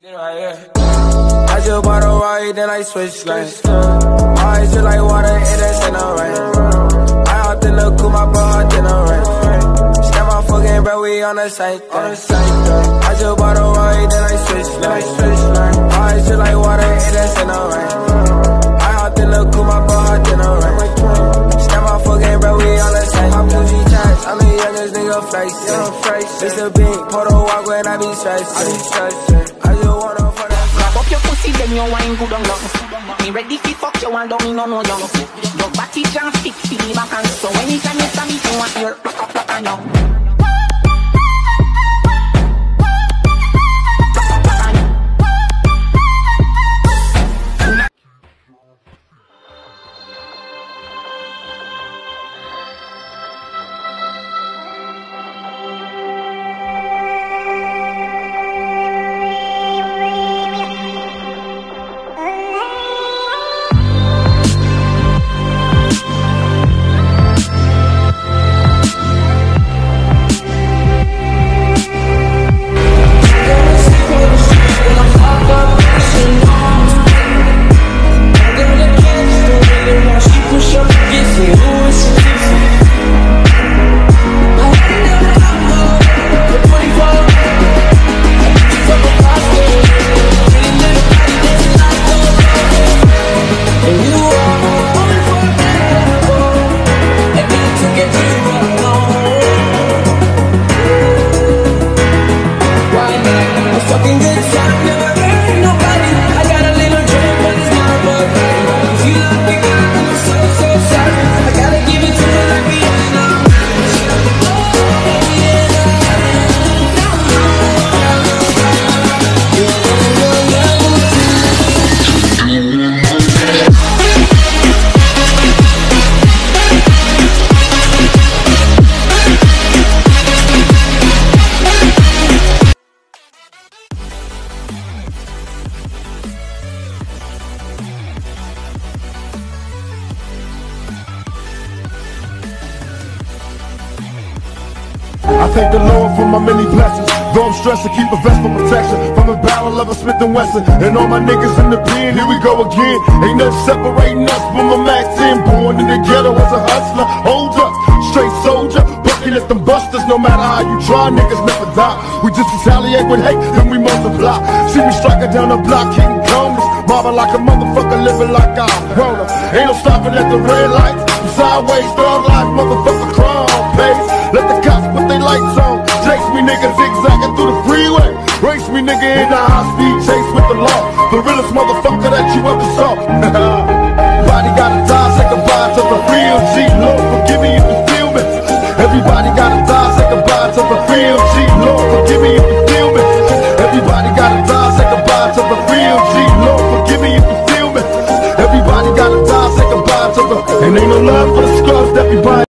I just bought a ride, then I switched lanes. Eyes just like water, it ain't no rain. I hopped in the coupe, my bro hopped in the rain. Snap my fucking bro, we on the same thing. I just bought a ride, then I switched lanes. Eyes just like water, it ain't no rain. I hopped in the coupe, my bro hopped in the rain. Snap my fucking bro, we on the same. I'm Gucci tags, I'm the youngest nigga flexing. It's a big portal walk when I be stressing. I just wanna fuck that. Grab up your pussy, then you wine good on long. Me ready fi fuck you and don't me no young. Your body just fit me back and so anytime you stand me, you want your rock and young. I thank the Lord for my many blessings. Though I'm stressed to keep a vest for protection from a barrel of a Smith & Wesson. And all my niggas in the pen, here we go again. Ain't nothing separating us from a Max 10. Born in the ghetto as a hustler. Hold up, straight soldier, bucking at them busters. No matter how you try, niggas never die. We just retaliate with hate, then we multiply. See me striking down the block, hitting corners. Mobbing like a motherfucker, living like I grown up. Ain't no stopping at the red lights. I'm sideways, thug life, motherfucker, crawl pace. Let the cops put their lights on. Chase me, nigga, zigzagging through the freeway. Race me, nigga, in the high-speed chase with the law. The realest motherfucker that you ever saw. Everybody gotta die, say goodbye to the real G. Lord, forgive me if you feel me. Everybody gotta die, say goodbye to the real G. Lord, forgive me if you feel me. Everybody gotta die, say goodbye to the real G. Lord, forgive me if you feel me. Everybody gotta die, say goodbye to the. And ain't no love for the scrubs that we buy.